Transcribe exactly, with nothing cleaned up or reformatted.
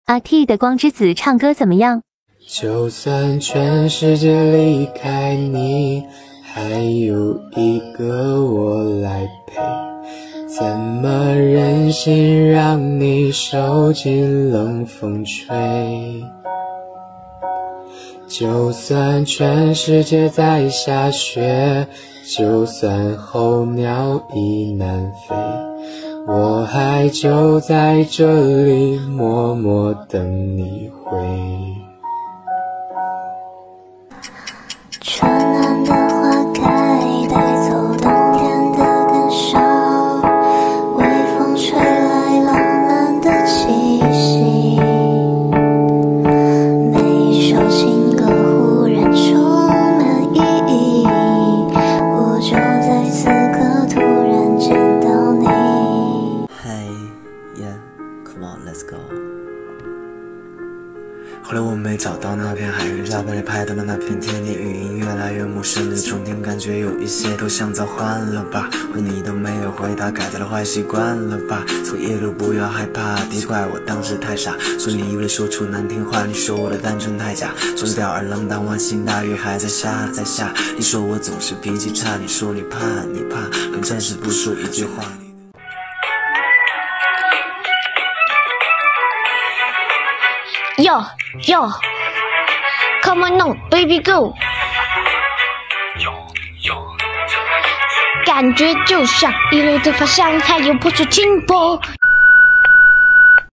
阿 T 的《光之子》唱歌怎么样？ 就算全世界离开你，还有一个我来陪，怎么忍心让你受尽冷风吹？就算全世界在下雪，就算候鸟已南飞，我还就在这里默默等你回。 春暖的花开，带走冬天的感伤，微风吹来浪漫的气息，每一首情歌忽然充满意义，我就在此刻突然见到你。 Hey, yeah, come on, let's go。 后来我没找到那片海云下被你拍到的那片天地，语音越来越陌生的重听，感觉有一些都像早换了吧。问你都没有回答，改掉了坏习惯了吧。所以一路不要害怕，别怪我当时太傻，所以你以为说出难听话，你说我的单纯太假。说吊儿郎当，万幸大雨还在下在下。你说我总是脾气差，你说你怕你怕，很真实不说一句话。 Yo yo, come on on, baby go。感觉就像一路的发香，还有破处轻薄。